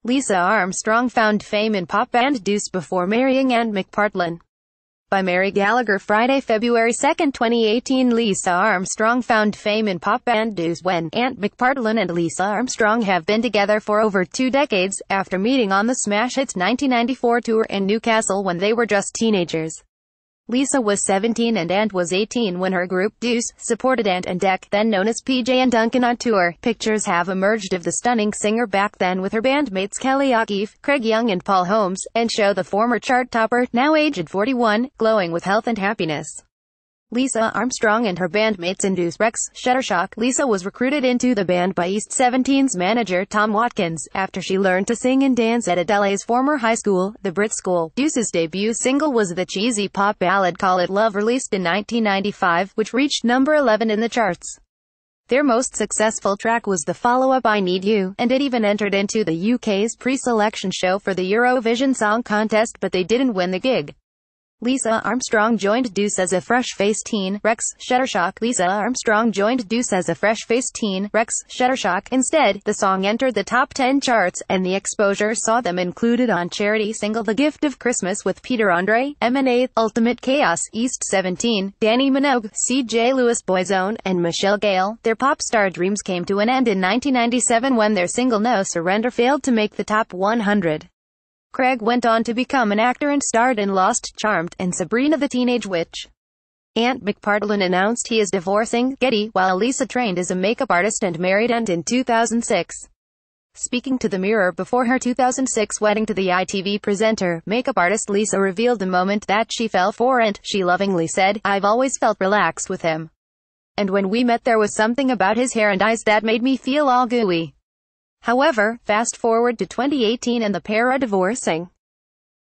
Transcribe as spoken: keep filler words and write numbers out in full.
Lisa Armstrong found fame in pop band Deuce before marrying Ant McPartlin. By Mary Gallagher. Friday, February second, twenty eighteen. Lisa Armstrong found fame in pop band Deuce when Ant McPartlin and Lisa Armstrong have been together for over two decades, after meeting on the Smash Hits nineteen ninety-four tour in Newcastle when they were just teenagers. Lisa was seventeen and Ant was eighteen when her group, Deuce, supported Ant and Dec, then known as P J and Duncan, on tour. Pictures have emerged of the stunning singer back then with her bandmates Kelly O'Keefe, Craig Young and Paul Holmes, and show the former chart topper, now aged forty-one, glowing with health and happiness. Lisa Armstrong and her bandmates in Deuce, Rex, Shuttershock. Lisa was recruited into the band by East seventeen's manager Tom Watkins, after she learned to sing and dance at Adele's former high school, the Brit School. Deuce's debut single was the cheesy pop ballad Call It Love, released in nineteen ninety-five, which reached number eleven in the charts. Their most successful track was the follow-up I Need You, and it even entered into the U K's pre-selection show for the Eurovision Song Contest, but they didn't win the gig. Lisa Armstrong joined Deuce as a fresh-faced teen, Rex, Shuttershock. Lisa Armstrong joined Deuce as a fresh-faced teen, Rex, Shuttershock. Instead, the song entered the top ten charts, and the exposure saw them included on charity single The Gift of Christmas with Peter Andre, M and A, Ultimate Chaos, East seventeen, Danny Minogue, C J Lewis, Boyzone, and Michelle Gale. Their pop star dreams came to an end in nineteen ninety-seven when their single No Surrender failed to make the top one hundred. Craig went on to become an actor and starred in Lost, Charmed, and Sabrina the Teenage Witch. Ant McPartlin announced he is divorcing Getty, while Lisa trained as a makeup artist and married Ant in two thousand six. Speaking to the Mirror before her two thousand six wedding to the I T V presenter, makeup artist Lisa revealed the moment that she fell for Ant. She lovingly said, "I've always felt relaxed with him. And when we met there was something about his hair and eyes that made me feel all gooey." However, fast forward to twenty eighteen and the pair are divorcing.